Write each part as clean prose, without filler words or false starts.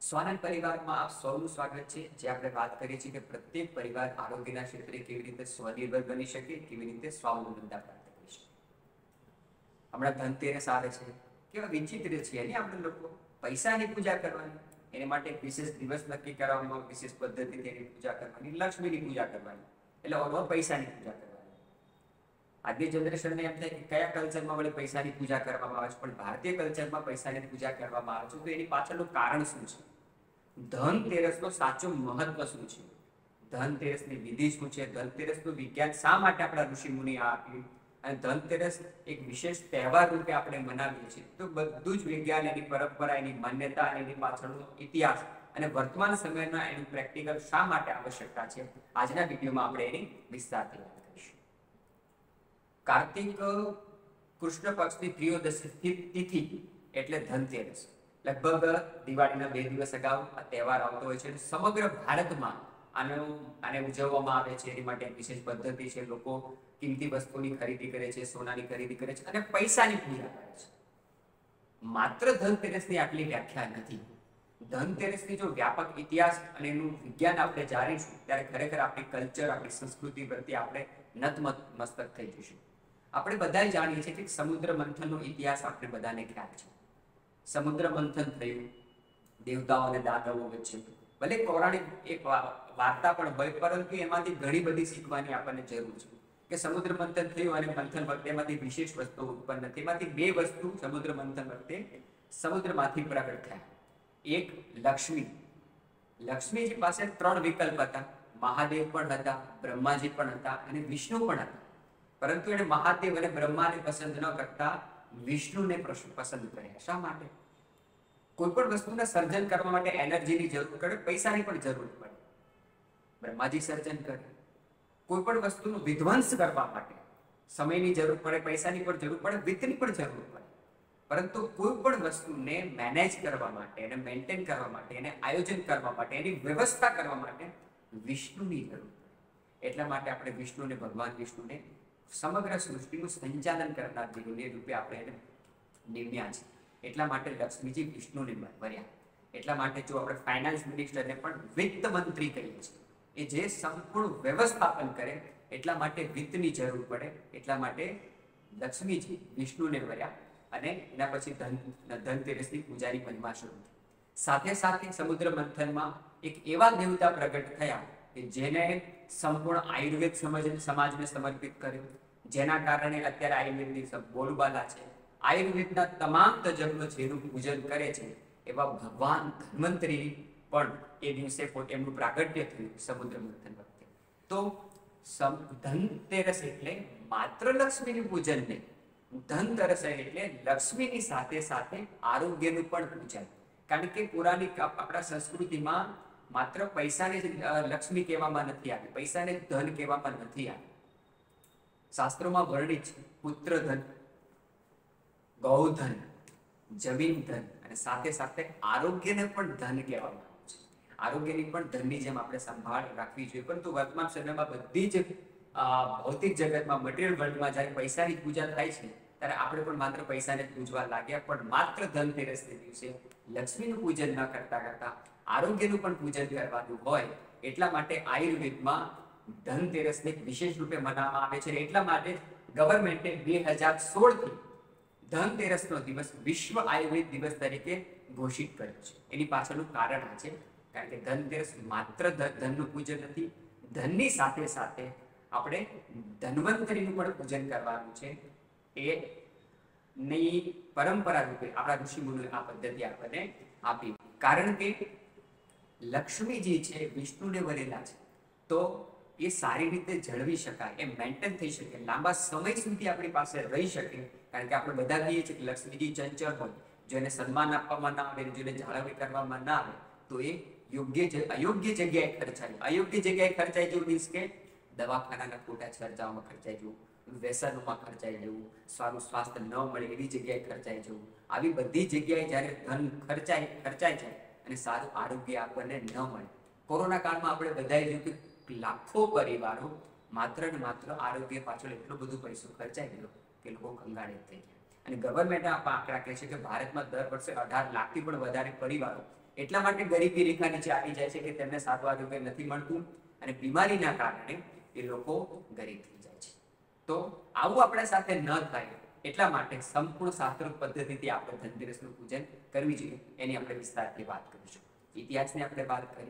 સ્વાનંદ પરિવારમાં આપ સૌનું સ્વાગત છે। જે આપણે વાત કરીએ છીએ કે પ્રત્યેક પરિવાર આરોગ્યના ક્ષેત્રે કેવી રીતે સ્વનિર્ભર બની શકે, કેવી રીતે સ્વાવલંબનતા પ્રાપ્ત કરી શકે। હમણાં ધનતેરસ આવે છે, કેવા વિચિત્ર છે ને આપણે લોકો પૈસાની પૂજા કરવાની, એને માટે એક વિશેષ દિવસ નક્કી કરવામાં, વિશેષ પદ્ધતિથી એની પૂજા કરવાની, લક્ષ્મીની પૂજા કરવાની, એટલે ઓર પૈસાની પૂજા કરવાની। આજની જનરેશનને એમ થાય કે કયા કલ્ચરમાં વળી પૈસાની પૂજા કરવામાં આવે છે, પણ ભારતીય કલ્ચરમાં પૈસાની પૂજા કરવામાં આવે છે તો એની પાછળનું કારણ શું છે? ધનતેરસનો સાચો મહત્વ શું છે? ધનતેરસની વિધિ શું છે? ધનતેરસનું વિજ્ઞાન શા માટે આપણા ઋષિ મુનિએ આપ્યું અને ધનતેરસ એક વિશેષ તહેવાર રૂપે આપણે મનાવીએ છીએ, તો બધું જ વિજ્ઞાન, એની પરંપરા, એની માન્યતા અને એની પાછળનો ઇતિહાસ અને વર્તમાન સમયના એનું પ્રેક્ટિકલ શા માટે આવશ્યકતા છે, આજના વિડીયોમાં આપણે એની વિસ્તારથી વાત કરીશું। કાર્તિક કૃષ્ણ પક્ષની ત્રિયોદશી તિથિ એટલે ધનતેરસ, લગભગ દિવાળીના 2 દિવસ અગાઉ આ તહેવાર આવતો હોય છે। સમગ્ર ભારતમાં આને ઉજવવામાં આવે છે। એની માટે વિશેષ પદ્ધતિ છે, લોકો કિંમતી વસ્તુની ખરીદી કરે છે, સોનાની ખરીદી કરે છે અને પૈસાની પૂજા કરે છે। માત્ર ધનતેરસની આટલી વ્યાખ્યા નથી। ધનતેરસની જો વ્યાપક ઇતિહાસ અને એનું વિજ્ઞાન આપણે જાણીશું ત્યારે ખરેખર આપણી કલ્ચર, આપણી સંસ્કૃતિ પ્રત્યે આપણે નતમસ્તક થઈ જઈશું। આપણે બધા જાણીએ છીએ કે સમુદ્ર મંથનનો ઇતિહાસ આપણે બધાને ખ્યાલ છે। સમુદ્ર મંથન થયું દેવતાઓ અને દાનવો વચ્ચે, ભલે પૌરાણિક એક વાર્તા પણ હોય, પરંતુ એમાંથી ઘણી બધી શીખવાની આપણને જરૂર છે કે સમુદ્ર મંથન થયું અને મંથન વખતે એમાંથી વિશેષ વસ્તુ ઉત્પન્ન થઈ। એમાંથી 2 વસ્તુ સમુદ્ર મંથન વખતે સમુદ્રમાંથી પ્રગટ થયા। એક લક્ષ્મી, લક્ષ્મીજી પાસે 3 વિકલ્પ હતા, મહાદેવ પણ હતા, બ્રહ્માજી પણ હતા અને વિષ્ણુ પણ હતા, પરંતુ એને મહાદેવ અને બ્રહ્માને પસંદ ન કરતા વિષ્ણુને પસંદ કર્યા। શા માટે? કોઈ પણ વસ્તુના સર્જન કરવા માટે એનર્જીની જરૂર પડે, પૈસાની પણ જરૂર પડે। બ્રહ્માજી સર્જન કરે। કોઈ પણ વસ્તુનું વિધ્વંસ કરવા માટે સમયની જરૂર પડે, પૈસાની પણ જરૂર પડે, વિત્તની પણ જરૂર પડે, પરંતુ કોઈ પણ વસ્તુને મેનેજ કરવા માટે, એને મેન્ટેન કરવા માટે, એને આયોજન કરવા માટે, એની વ્યવસ્થા કરવા માટે વિષ્ણુની જરૂર પડે। એટલા માટે આપણે વિષ્ણુને, ભગવાન વિષ્ણુને સમગ્ર સૃષ્ટિનું સંચાલન કરનાર દેવને રૂપે આપણે એને નિમ્યા છે। એટલા માટે લક્ષ્મીજી વિષ્ણુને વર્યા। એટલા માટે જો આપણે ફાઇનાન્સ મિનિસ્ટરને પણ વિત્ત મંત્રી કહીએ છીએ, એ જે સંપૂર્ણ વ્યવસ્થાપન કરે, એટલા માટે વિત્તની જરૂર પડે, એટલા માટે લક્ષ્મીજી વિષ્ણુને વર્યા અને એના પછી ધનતેરસની પૂજાની મહિમા શરૂ થઈ। સાથે સાથે સમુદ્ર મંથનમાં એક એવા દેવતા પ્રગટ થયા કે જેને સંપૂર્ણ આયુર્વેદ સમાજને સમર્પિત કર્યો, જેના કારણે અત્યારે આયુર્વેદની બોલબાલા છે। આયુર્વેદના તમામ તજજ્ઞો જેનું પૂજન કરે છે એવા ભગવાન ધન્વંતરી પણ એ દિવસે એમનું પ્રાગટ્ય થયું સમુદ્ર મંથન વખતે। તો ધનતેરસ એટલે માત્ર લક્ષ્મીનું પૂજન નહીં, ધનતેરસ એટલે લક્ષ્મીની સાથે સાથે આરોગ્યનું પણ પૂજન। કારણ કે પુરાની આપણા સંસ્કૃતિમાં માત્ર પૈસાને જ લક્ષ્મી કહેવામાં નથી આવી, પૈસાને ધન કહેવામાં નથી આવી। શાસ્ત્રોમાં વર્ણિત છે પુત્ર ધન, ગૌધન, જમીન ધન અને સાથે સાથે આરોગ્યને પણ ધન કહેવામાં આવે છે। આરોગ્યની પણ ધનની જેમ આપણે સંભાળ રાખવી જોઈએ, પરંતુ વર્તમાન સમયમાં બધી જ ભૌતિક જગતમાં, મટીરિયલ વર્લ્ડમાં જ્યારે પૈસાની પૂજા થાય છે ત્યારે આપણે પણ માત્ર પૈસાને જ પૂજવા લાગ્યા, પણ માત્ર ધનતેરસના દિવસે લક્ષ્મીનું પૂજન ન કરતા આરોગ્યનું પણ પૂજન કરવાનું હોય, એટલા માટે આયુર્વેદમાં ધનતેરસને વિશેષ રૂપે મનાવવામાં આવે છે। એટલા માટે ગવર્મેન્ટે 2016થી ધનતેરસનો દિવસ વિશ્વ આયુર્વેદ દિવસ તરીકે ઘોષિત કર્યો છે। એની પાછળનું કારણ આ છે, કારણ કે ધનતેરસ માત્ર ધનનું પૂજન નથી, ધનની સાથે સાથે આપણે ધન્વંતરીનું પણ પૂજન કરવાનું છે। એની પરંપરા રૂપે આપણા ઋષિ મુનિઓએ આ પદ્ધતિ આપણને આપી। કારણ કે લક્ષ્મીજી છે વિષ્ણુને વરેલા છે, તો એ સારી રીતે જળવી શકાય, એ મેન્ટેન થઈ શકે, લાંબા સમય સુધી આપણી પાસે રહી શકે। કારણ કે આપણે બધા કહીએ છીએ કે લક્ષ્મીજી ચંચળ હોય, જો એને સન્માન આપવામાં ના આવે, જો એને જાળવણી કરવામાં ના આવે તો એ અયોગ્ય જગ્યાએ ખર્ચાય। અયોગ્ય જગ્યાએ ખર્ચાય જેવું મીન્સ કે દવાખાનાના ખોટા ખર્ચાઓમાં ખર્ચાઈ જવું, વ્યસનોમાં ખર્ચાઈ જવું, સારું સ્વાસ્થ્ય ન મળે એવી જગ્યાએ ખર્ચાઈ જવું, આવી બધી જગ્યાએ જ્યારે ધન ખર્ચાય જાય અને સારું આરોગ્ય આપણને ન મળે। કોરોના કાળમાં આપણે બધાએ જોયું કે લાખો પરિવારો માત્ર ને માત્ર આરોગ્ય પાછળ એટલો બધો પૈસો ખર્ચાઈ ગયો કે લોકો કંગાળિત થઈ ગયા। અને ગવર્મેન્ટ આંકડા કહે છે કે ભારતમાં દર વર્ષે 18 લાખથી પણ વધારે પરિવારો એટલા માટે ગરીબી રેખા નીચે આવી જાય છે કે તેમને સારું આરોગ્ય નથી મળતું અને બીમારીના કારણે એ લોકો ગરીબ થઈ જાય છે. તો આવું આપણા સાથે ન થાય એટલા માટે સંપૂર્ણ શાસ્ત્રોક્ત પદ્ધતિથી આપણે ધનતેરસનું પૂજન કરવી જોઈએ. એની આપણે વિસ્તારથી વાત કરીશું. ઇતિહાસની આપણે વાત કરી.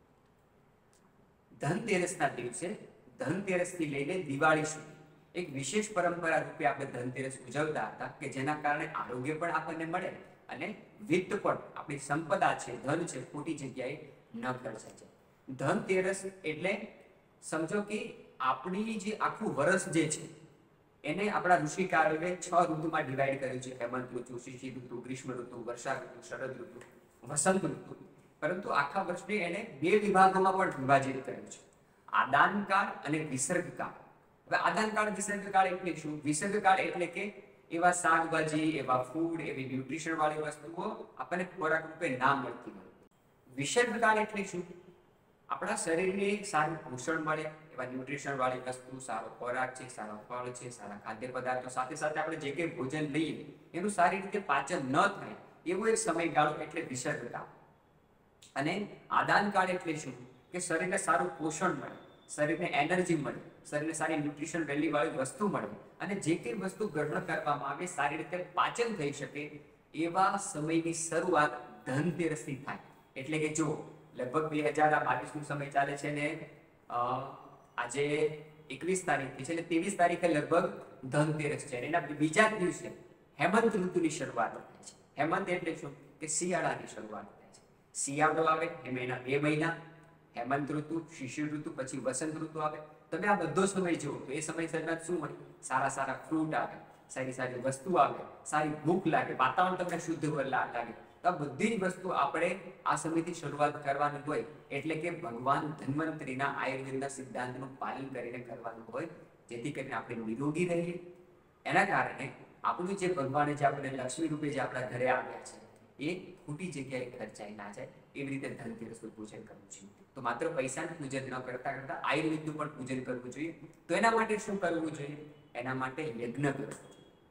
ધનતેરસના દિવસે ધનતેરસથી લઈને દિવાળી સુધી એક વિશેષ પરંપરા રૂપે આપણે ધનતેરસ ઉજવતા હતા કે જેના કારણે આરોગ્ય પણ આપણને મળે અને વિત્ત પણ, આપણી સંપદા છે, ધન છે, ખોટી જગ્યાએ ન ખર્ચાય છે. ધનતેરસ એટલે સમજો કે આપણી જે આખું વર્ષ જે છે એને આપણા ઋષિકારોએ 6 ઋતુમાં ડિવાઈડ કર્યું છે. હેમંત ઋતુ, શિશિર ઋતુ, ગ્રીષ્મ ઋતુ, વર્ષા ઋતુ, શરદ ઋતુ, વસંત ઋતુ. પરંતુ આખા વર્ષને એને 2 વિભાગોમાં પણ વિભાજિત કર્યું છે, આદાનકાળ અને વિસર્ગકાળ. હવે આદાનકાળ વિસર્ગકાળ એટલે શું? વિસર્ગકાળ એટલે કે એવા શાકભાજી, એવા ફૂડ, એવી ન્યુટ્રિશન વાળી વસ્તુઓ આપણને ખોરાક રૂપે ના મળતી હોય. વિસર્ગકાળ એટલે શું? આપણા શરીરને સારું પોષણ મળે એવા ન્યુટ્રિશન વાળી વસ્તુ, સારો ખોરાક છે, સારા ફળ છે, સારા ખાદ્ય પદાર્થો, સાથે સાથે આપણે જે કંઈ ભોજન લઈએ એનું સારી રીતે પાચન ન થાય એવો એક સમયગાળો એટલે વિસર્ગકાળ. અને આદાનકાળ એટલે શું? કે શરીરને સારું પોષણ મળે, શરીરને એનર્જી મળે, શરીરને સારી ન્યુટ્રિશન વેલ્યુ વાળી વસ્તુ મળે અને જે કંઈ વસ્તુ ગ્રહણ કરવામાં આવે સારી રીતે પાચન થઈ શકે એવા સમયની શરૂઆત ધનતેરસથી થાય. એટલે કે જો લગભગ 2022નો સમય ચાલે છે ને આજે 21 તારીખ છે એટલે 23 તારીખે લગભગ ધનતેરસ છે. એના બીજા દિવસે હેમંત ઋતુની શરૂઆત થાય છે. હેમંત એટલે શું? કે શિયાળાની શરૂઆત થાય છે. શિયાળો આવે એના 2 મહિના, હેમંત ઋતુ, શિશિર ઋતુ, પછી વસંત ઋતુ આવે. તમે આ બધો સમય જુઓ તો એ સમય દરમિયાન શું મળે? સારા સારા ફ્રૂટ આવે, સારી સારી વસ્તુ આવે, સારી ભૂખ લાગે, વાતાવરણ તમને શુદ્ધ લાગે. તો આ બધી જ વસ્તુ આપણે આ સમયથી શરૂઆત કરવાની હોય. એટલે કે ભગવાન ધન્વંતરીના આયુર્વેદના સિદ્ધાંતનું પાલન કરીને કરવાનું હોય, જેથી કરીને આપણે નિરોગી રહીએ. એના કારણે આપણું જે ભગવાને જે આપણે લક્ષ્મી રૂપે જે આપણા ઘરે આવ્યા છે એ ખોટી જગ્યાએ ખર્ચાઈ ના જાય એવી રીતે ધનતેરસનું પૂજન કરવું જોઈએ. તો માત્ર પૈસાનું પૂજન ન કરતા કરતા આયુર્વેદનું પણ પૂજન કરવું જોઈએ. તો એના માટે શું કરવું જોઈએ? એના માટે યજ્ઞ કરવો જોઈએ.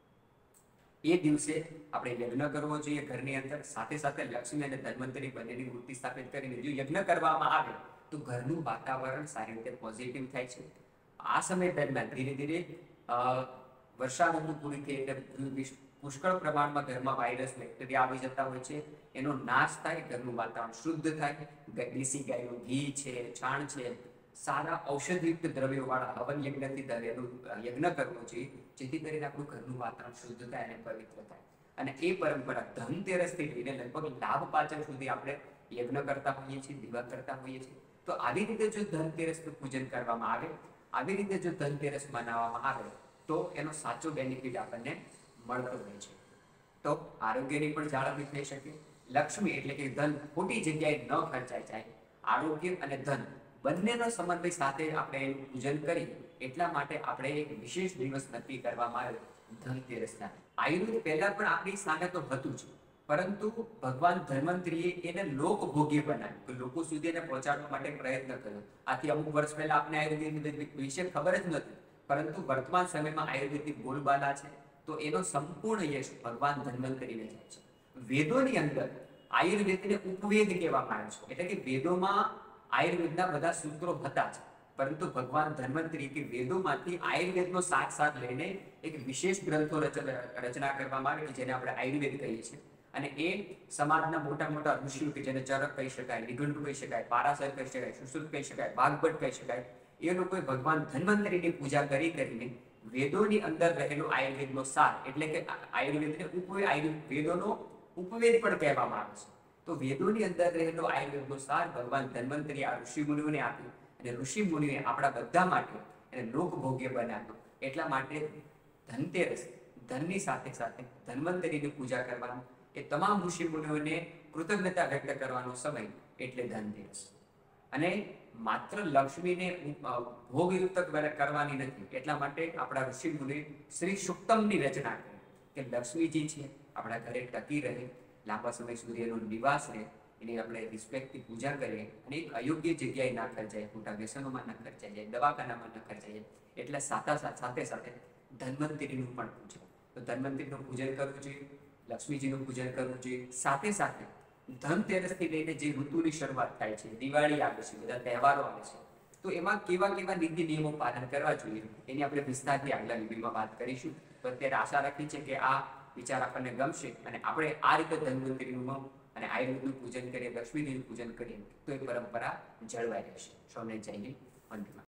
એ દિવસે આપણે યજ્ઞ કરવો જોઈએ ઘરની અંદર. સાથે સાથે લક્ષ્મી અને ધન્વંતરી બંનેની મૂર્તિ સ્થાપિત કરીને જો યજ્ઞ કરવામાં આવે તો ઘરનું વાતાવરણ સારી રીતે પોઝિટિવ થાય છે. આ સમય દરમિયાન ધીરે ધીરે વર્ષા ઋતુ પૂરી થઈ એટલે પુષ્કળ પ્રમાણમાં ઘરમાં વાયરસ, બેક્ટેરિયા આવી જતા હોય છે. એનો નાશ થાય, ઘરનું વાતાવરણ શુદ્ધ થાય. દેશી ગાયનું ઘી છે, છાણ છે, સારા ઔષધિયુક્ત દ્રવ્યો વાળા હવન યજ્ઞથી યજ્ઞ કરવો જોઈએ, જેથી કરીને આપણું ઘરનું વાતાવરણ શુદ્ધ થાય અને પવિત્ર થાય. અને એ પરંપરા ધનતેરસથી લઈને લગભગ લાભ પાચન સુધી આપણે યજ્ઞ કરતા હોઈએ છીએ, દીવા કરતા હોઈએ છીએ. તો આવી રીતે જો ધનતેરસનું પૂજન કરવામાં આવે, આવી રીતે જો ધનતેરસ મનાવવામાં આવે તો એનો સાચો બેનિફિટ આપણને મળતો હોય છે. તો આરોગ્યની પણ જાળવણી થઈ શકે. લક્ષ્મી એટલે કે ધન ખોટી જગ્યાએ ન ખર્ચાઈ જાય. આરોગ્ય અને ધન બંનેનો સમન્વય સાથે આપણે એનું પૂજન કરી એટલા માટે આપણે એક વિશેષ દિવસ નક્કી કરવામાં આવ્યો ધનતેરસના. આયુર્વેદ પહેલા પણ આપણી સામે તો હતું જ, પરંતુ ભગવાન ધન્વંતરીએ એને લોકભોગ્ય બનાવ્યું, લોકો સુધી એને પહોંચાડવા માટે પ્રયત્ન કર્યો. આથી અમુક વર્ષ પહેલા આપણે આયુર્વેદ વિશે ખબર જ નથી, પરંતુ વર્તમાન સમયમાં આયુર્વેદની બોલબાલા છે તો એનો સંપૂર્ણ યશ ભગવાન ધન્વંતરીને જાય છે. વેદોની અંદર આયુર્વેદને ઉપવેદ કહેવામાં આવે છે. એટલે કે વેદોમાં આયુર્વેદના બધા સૂત્રો હતા જ, પરંતુ ભગવાન ધન્વંતરી કે વેદોમાંથી આયુર્વેદનો સાથ લઈને એક વિશેષ ગ્રંથો રચના કરવામાં આવી જેને આપણે આયુર્વેદ કહીએ છીએ. અને એ સમાજના મોટા મોટા ઋષિઓ કે જેને ચરક કહી શકાય, નિઘંટુ કહી શકાય, પારાશર કહી શકાય, સુશ્રુત કહી શકાય, ભાગવત કહી શકાય, એ લોકોએ ભગવાન ધન્વંતરીની પૂજા કરીને વેદોની અંદર રહેલો આયુર્વેદનો સાર એટલે કે આયુર્વેદને વેદોનો ઉપવેદ પણ કહેવામાં આવે છે. તો વેદોની અંદર રહેલો આયુર્વેદનો સાર ભગવાન ધન્વંતરી આ ઋષિ મુનિઓને આપ્યો અને ઋષિ મુનિઓએ આપણા બધા માટે એને લોકભોગ્ય બનાવ્યો. એટલા માટે ધનતેરસ, ધનની સાથે સાથે ધન્વંતરીની પૂજા કરવાનું, એ તમામ ઋષિ મુનિઓને કૃતજ્ઞતા વ્યક્ત કરવાનો સમય એટલે ધનતેરસ. અને માત્ર લક્ષ્મીને ભોગયુક્ત કરવાની નથી, એટલા માટે આપણા ઋષિ મુનિ શ્રી સુક્તમની રચના કરી કે લક્ષ્મીજી છે આપણા ઘરે ટકી રહે, લાંબા સમય સુધી એનો નિવાસ રહે, એની આપણે રિસ્પેક્ટથી પૂજા કરીએ અને એક અયોગ્ય જગ્યાએ ના ખર્ચાય, ખોટા વ્યસનોમાં ના ખર્ચાઈ જાય, દવાખાનામાં ના ખર્ચાઈ જાય. એટલે સાથે સાથે ધન્વંતરીનું પણ પૂજન. તો ધન્વંતરીનું પૂજન કરવું જોઈએ, લક્ષ્મીજીનું પૂજન કરવું જોઈએ, સાથે સાથે ધનતેરસથી લઈને જે ઋતુની શરૂઆત થાય છે, દિવાળી આવે છે, બધા તહેવારો આવે છે, તો એમાં કેવા કેવા નીતિ નિયમો પાલન કરવા જોઈએ એની આપણે વિસ્તારથી આગલા વિડીયોમાં વાત કરીશું. તો અત્યારે આશા રાખી છે કે આ વિચાર આપણને ગમશે અને આપણે આ રીતે ધન્વંતરીનું અને આયુર્વેદનું પૂજન કરીએ, લક્ષ્મીજીનું પૂજન કરીએ તો એ પરંપરા જળવાઈ રહેશે. સૌને જય હિન્દ. વંદે માતરમ.